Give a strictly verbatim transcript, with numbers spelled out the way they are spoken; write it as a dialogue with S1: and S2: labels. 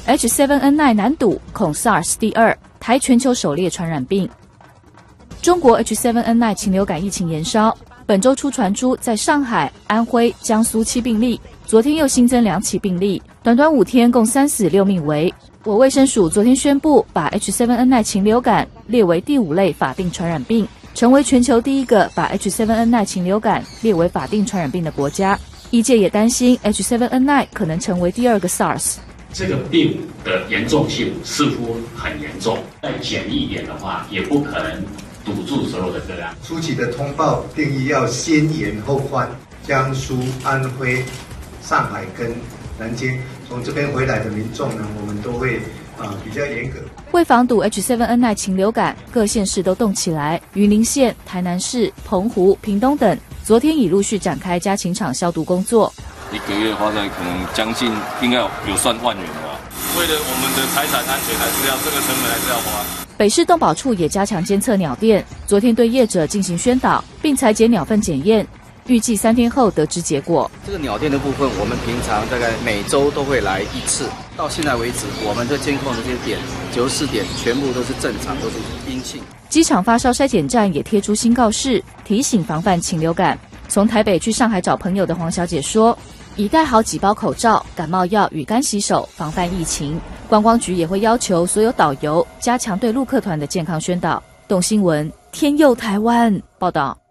S1: H 七 N 九 难堵，恐 SARS 第二，台全球首列传染病。中国 H 七 N 九 禽流感疫情延烧，本周初传出在上海、安徽、江苏七病例，昨天又新增两起病例，短短五天共三死六命危。我卫生署昨天宣布，把 H 七 N 九 禽流感列为第五类法定传染病，成为全球第一个把 H 七 N 九 禽流感列为法定传染病的国家。医界也担心 H 七 N 九 可能成为第二个 SARS。
S2: 这个病的严重性似乎很严重，再简易一点的话，也不可能堵住所有的个案。
S3: 初期的通报定义要先严后宽，江苏、安徽、上海跟南京，从这边回来的民众呢，我们都会啊、呃、比较严格。
S1: 为防堵 H 七 N 九 禽流感，各县市都动起来，云林县、台南市、澎湖、屏东等，昨天已陆续展开家禽场消毒工作。
S4: 一个月花在可能将近，应该有有算万元吧。为了我们的财产安全，还是要这个成本还是要花。
S1: 北市动保处也加强监测鸟店，昨天对业者进行宣导，并裁剪鸟粪检验，预计三天后得知结果。
S5: 这个鸟店的部分，我们平常大概每周都会来一次。到现在为止，我们的监控的这些点，九十四点全部都是正常，都是阴性。
S1: 机场发烧筛检站也贴出新告示，提醒防范禽流感。从台北去上海找朋友的黄小姐说，已带好几包口罩、感冒药与干洗手，防范疫情。观光局也会要求所有导游加强对陆客团的健康宣导。董新闻，天佑台湾报道。